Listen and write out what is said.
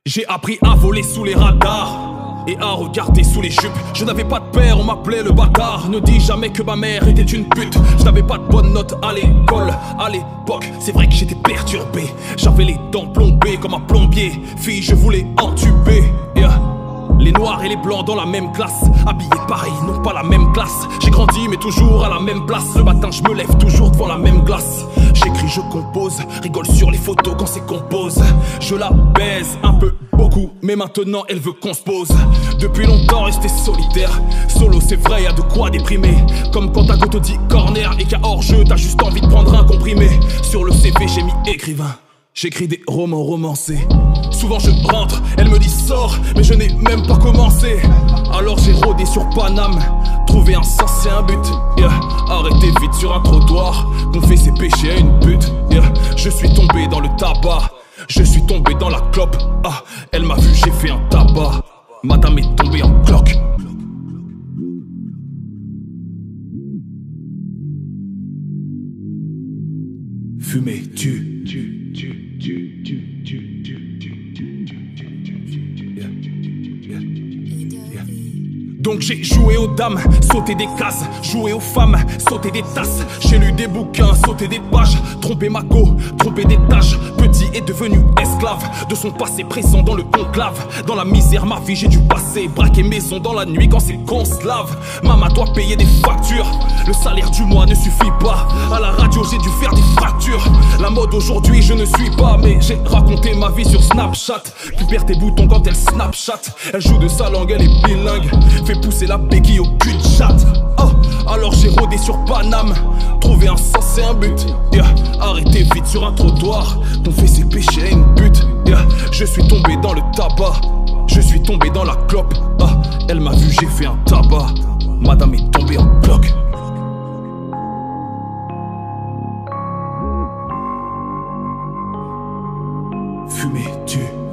J'ai appris à voler sous les radars et à regarder sous les jupes. Je n'avais pas de père, on m'appelait le bâtard. Ne dis jamais que ma mère était une pute. Je n'avais pas de bonnes notes à l'école. À l'époque, c'est vrai que j'étais perturbé. J'avais les dents plombées comme un plombier. Fille, je voulais entuber. Les noirs et les blancs dans la même classe, habillés pareil, non pas la même classe. J'ai grandi mais toujours à la même place. Le matin je me lève toujours devant la même glace. J'écris, je compose, rigole sur les photos quand c'est compose. Je la baise un peu, beaucoup, mais maintenant elle veut qu'on se pose. Depuis longtemps resté solitaire, solo c'est vrai, y'a de quoi déprimer. Comme quand ta goutte dit corner et qu'à hors-jeu t'as juste envie de prendre un comprimé. Sur le CV j'ai mis écrivain. J'écris des romans romancés. Souvent je rentre, elle me dit sors, mais je n'ai même pas commencé. Alors j'ai rôdé sur Paname, trouvé un sens et un but. Arrêtez vite sur un trottoir, confesser ses péchés à une pute. Je suis tombé dans le tabac, je suis tombé dans la clope. Ah, elle m'a vu, j'ai fait un tabac. Madame est tombée en cloque. Fumer, Donc j'ai joué aux dames, sauté des cases, joué aux femmes, sauté des tasses. J'ai lu des bouquins, sauté des pages, trompé ma go, trompé des tâches. Petit est devenu esclave de son passé présent dans le conclave. Dans la misère ma vie j'ai dû passer, braquer maison dans la nuit quand c'est qu'on se lave. Maman doit payer des factures, le salaire du mois ne suffit pas. À la radio j'ai dû faire des fractures. La mode aujourd'hui je ne suis pas, mais j'ai raconté ma vie sur Snapchat. Tu perds tes boutons quand elle Snapchat. Elle joue de sa langue, elle est bilingue. Fait pousser la béquille au cul de chatte. Oh, alors j'ai rôdé sur Paname, trouvé un sens et un but. Arrêtez vite sur un trottoir, confesser ses péchés à une pute. Je suis tombé dans le tabac, je suis tombé dans la clope. Ah, elle m'a vu, j'ai fait un tabac. Madame est tombée en cloque. Fumer,